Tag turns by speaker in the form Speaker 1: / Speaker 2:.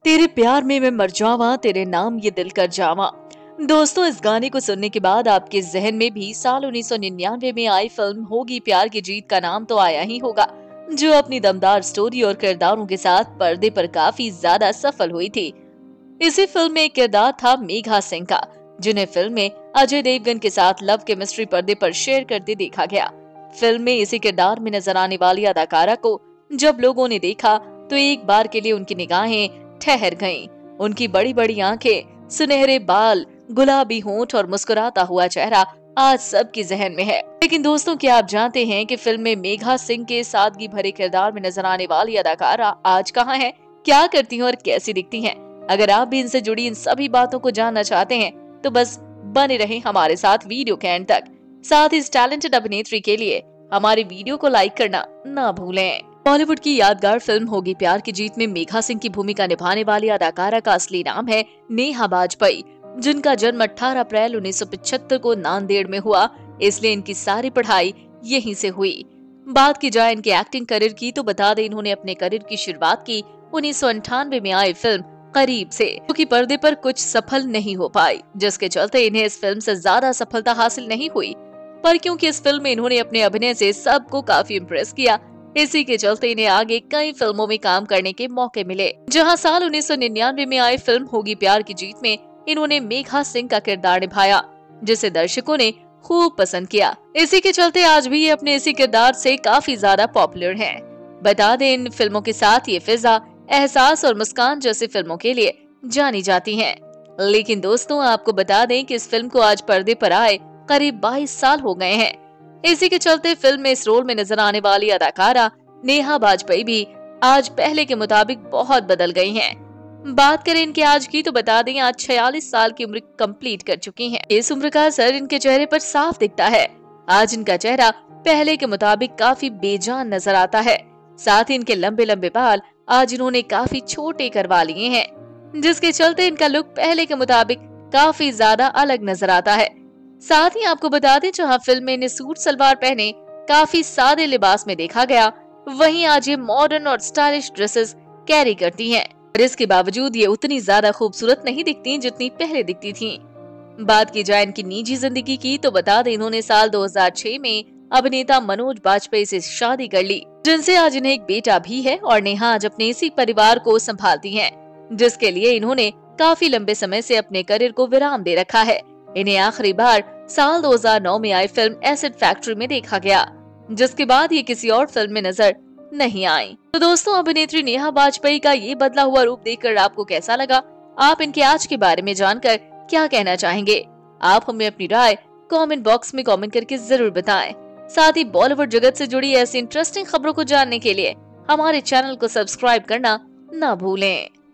Speaker 1: तेरे प्यार में मैं मर जावा, तेरे नाम ये दिल कर जावा। दोस्तों, इस गाने को सुनने के बाद आपके जहन में भी साल 1999 में आई फिल्म होगी प्यार की जीत का नाम तो आया ही होगा, जो अपनी दमदार स्टोरी और किरदारों के साथ पर्दे पर काफी ज्यादा सफल हुई थी। इसी फिल्म में एक किरदार था मेघा सिंह का, जिन्हें फिल्म में अजय देवगन के साथ लव केमिस्ट्री पर्दे पर शेयर करते देखा गया। फिल्म में इसी किरदार में नजर आने वाली अदाकारा को जब लोगों ने देखा तो एक बार के लिए उनकी निगाहें ठहर गईं। उनकी बड़ी बड़ी आंखें, सुनहरे बाल, गुलाबी होंठ और मुस्कुराता हुआ चेहरा आज सबके जहन में है। लेकिन दोस्तों, क्या आप जानते हैं कि फिल्म में मेघा सिंह के सादगी भरे किरदार में नजर आने वाली अदाकारा आज कहाँ है, क्या करती हैं और कैसी दिखती हैं? अगर आप भी इनसे जुड़ी इन सभी बातों को जानना चाहते हैं तो बस बने रहें हमारे साथ वीडियो के एंड तक। साथ ही इस टैलेंटेड अभिनेत्री के लिए हमारे वीडियो को लाइक करना ना भूलें। बॉलीवुड की यादगार फिल्म होगी प्यार की जीत में मेघा सिंह की भूमिका निभाने वाली अदाकारा का असली नाम है नेहा बाजपेयी, जिनका जन्म 18 अप्रैल 1975 को नांदेड़ में हुआ, इसलिए इनकी सारी पढ़ाई यहीं से हुई। बात की जाए इनके एक्टिंग करियर की तो बता दें इन्होंने अपने करियर की शुरुआत की 1998 में आई फिल्म करीब से, जो कि पर्दे पर कुछ सफल नहीं हो पाई, जिसके चलते इन्हें इस फिल्म से ज्यादा सफलता हासिल नहीं हुई। पर क्योंकि इस फिल्म में इन्होंने अपने अभिनय से सबको काफी इम्प्रेस किया, इसी के चलते इन्हें आगे कई फिल्मों में काम करने के मौके मिले। जहां साल 1999 में आई फिल्म होगी प्यार की जीत में इन्होंने मेघा सिंह का किरदार निभाया, जिसे दर्शकों ने खूब पसंद किया। इसी के चलते आज भी ये अपने इसी किरदार से काफी ज्यादा पॉपुलर हैं। बता दें इन फिल्मों के साथ ये फिजा, एहसास और मुस्कान जैसी फिल्मों के लिए जानी जाती हैं। लेकिन दोस्तों, आपको बता दें कि इस फिल्म को आज पर्दे पर आए करीब 22 साल हो गए हैं। इसी के चलते फिल्म में इस रोल में नजर आने वाली अदाकारा नेहा बाजपेयी भी आज पहले के मुताबिक बहुत बदल गई हैं। बात करें इनके आज की तो बता दें आज 46 साल की उम्र कंप्लीट कर चुकी हैं। इस उम्र का असर इनके चेहरे पर साफ दिखता है। आज इनका चेहरा पहले के मुताबिक काफी बेजान नजर आता है। साथ ही इनके लंबे लंबे बाल आज इन्होंने काफी छोटे करवा लिए हैं, जिसके चलते इनका लुक पहले के मुताबिक काफी ज्यादा अलग नजर आता है। साथ ही आपको बता दें जहां फिल्म में इन्हें सूट सलवार पहने काफी सादे लिबास में देखा गया, वहीं आज ये मॉडर्न और स्टाइलिश ड्रेसेस कैरी करती हैं। और इसके बावजूद ये उतनी ज्यादा खूबसूरत नहीं दिखती जितनी पहले दिखती थीं। बात की जाए इनकी निजी जिंदगी की तो बता दें इन्होंने साल 2006 में अभिनेता मनोज बाजपेयी से शादी कर ली, जिनसे आज इन्हें एक बेटा भी है और नेहा आज अपने इसी परिवार को संभालती हैं, जिसके लिए इन्होंने काफी लंबे समय से अपने करियर को विराम दे रखा है। इन्हें आखिरी बार साल 2009 में आई फिल्म एसिड फैक्ट्री में देखा गया, जिसके बाद ये किसी और फिल्म में नजर नहीं आई। तो दोस्तों, अभिनेत्री नेहा बाजपेयी का ये बदला हुआ रूप देखकर आपको कैसा लगा? आप इनके आज के बारे में जानकर क्या कहना चाहेंगे? आप हमें अपनी राय कमेंट बॉक्स में कमेंट करके जरूर बताएं। साथ ही बॉलीवुड जगत से जुड़ी ऐसी इंटरेस्टिंग खबरों को जानने के लिए हमारे चैनल को सब्सक्राइब करना ना भूलें।